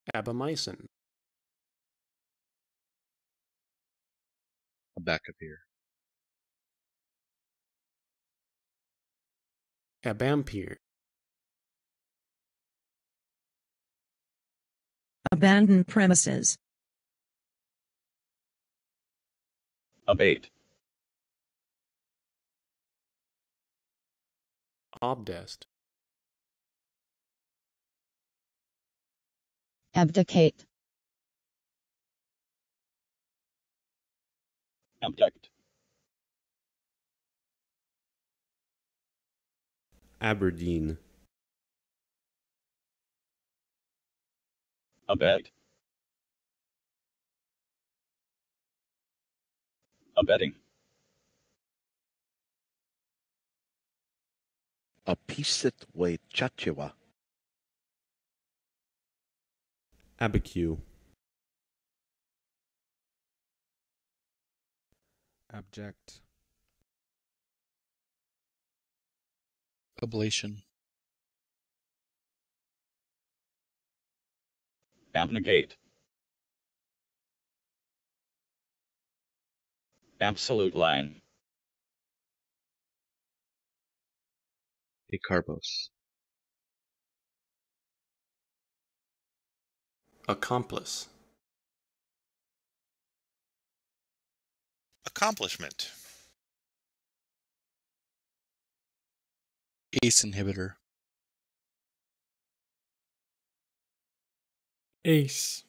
Abomycin. Abacavir. Abampir. Abandoned premises. Abate. Obdest. Abdicate. Abduct. Aberdeen. Abet. Abetting. Apisit we chachiwa. Abicu. Abject. Ablation. Abnegate. Absolute line. Acarbose. Accomplice. Accomplishment. ACE inhibitor. Ace.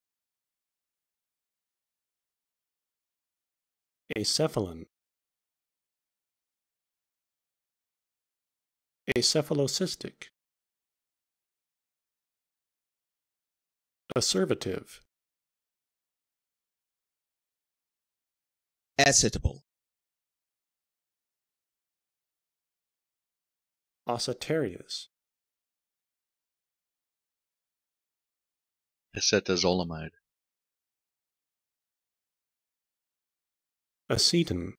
Acephalin. Acephalocystic. Asservative. Acetable. Ossitarius. Acetazolamide. Aceton.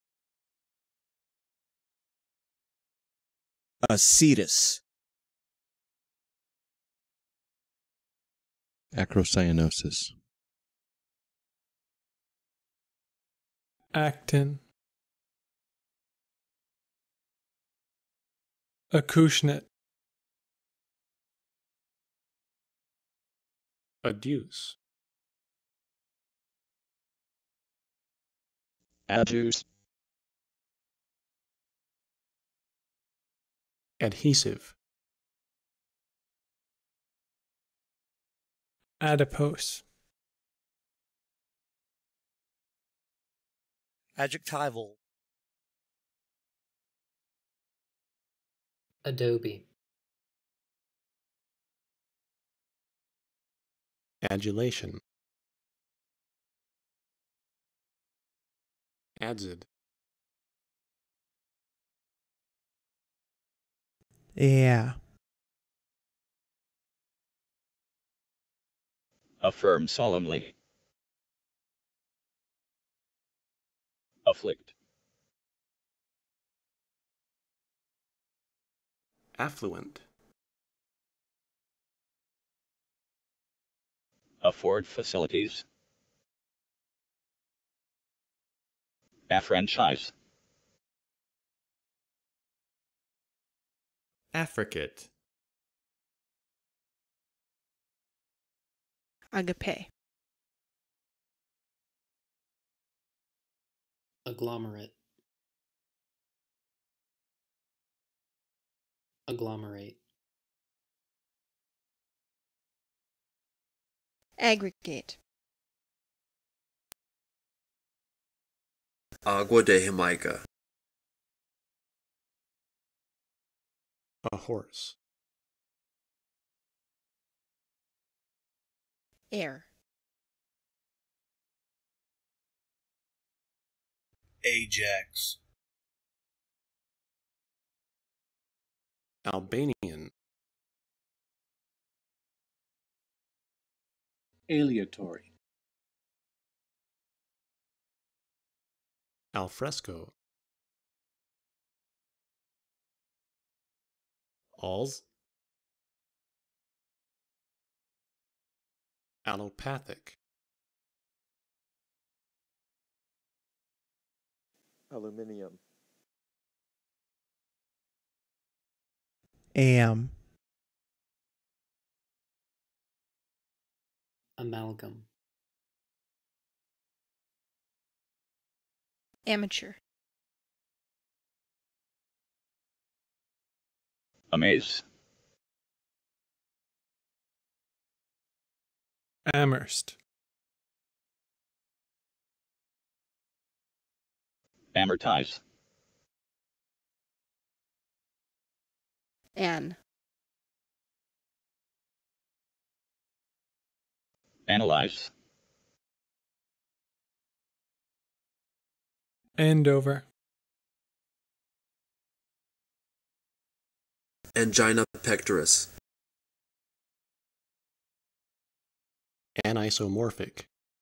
Acetus. Acrocyanosis. Actin. Acushnet. Adduce. Adduce. Adhesive. Adipose. Adjectival. Adobe. Adulation. Adzid. Yeah. Affirm solemnly. Afflict. Affluent. Afford facilities. Affranchise. Affricate. Agape. Agglomerate. Agglomerate. Aggregate. Agua de Jamaica. A horse. Air. Ajax. Albanian. Aleatory. Alfresco. Alls. Allopathic. Aluminium. Am. Amalgam. Amateur. Amaze. Amherst. Amortize. An. Analyze. Andover. Angina pectoris. Anisomorphic.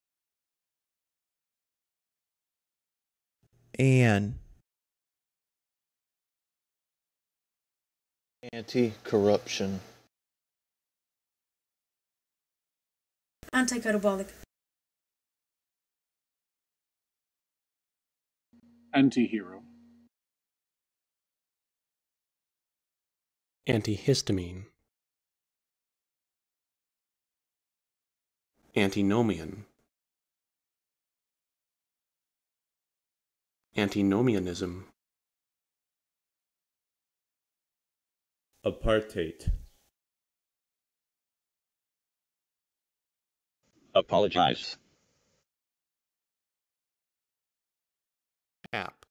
An. Anti-corruption. Anti-catabolic. Antihero. Antihistamine. Antinomian. Antinomianism. Apartheid. Apologize. App.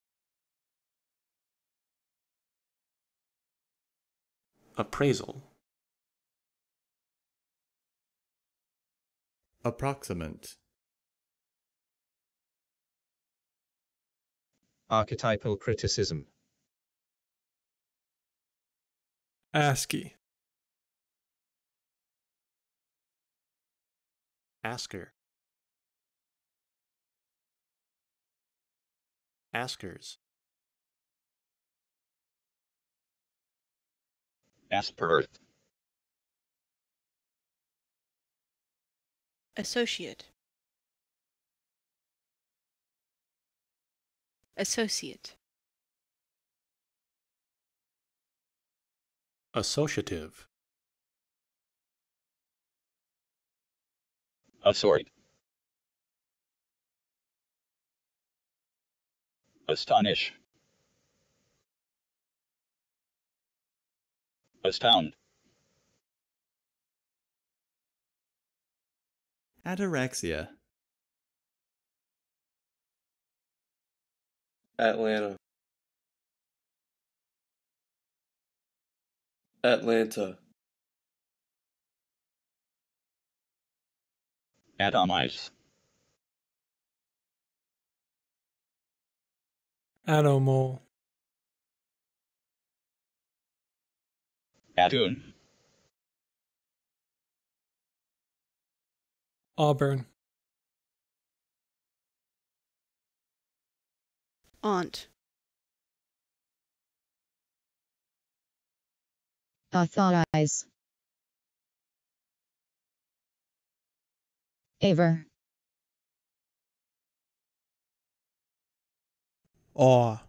Appraisal. Approximate. Archetypal criticism. ASCII. Asker. Askers. Asperth. Associate. Associate. Associative. Assort. Astonish. Astound. Ataraxia. Atlanta. Atlanta. Atomize. Atomole. Attune. Auburn. Aunt. Authorize. Aver. Awe.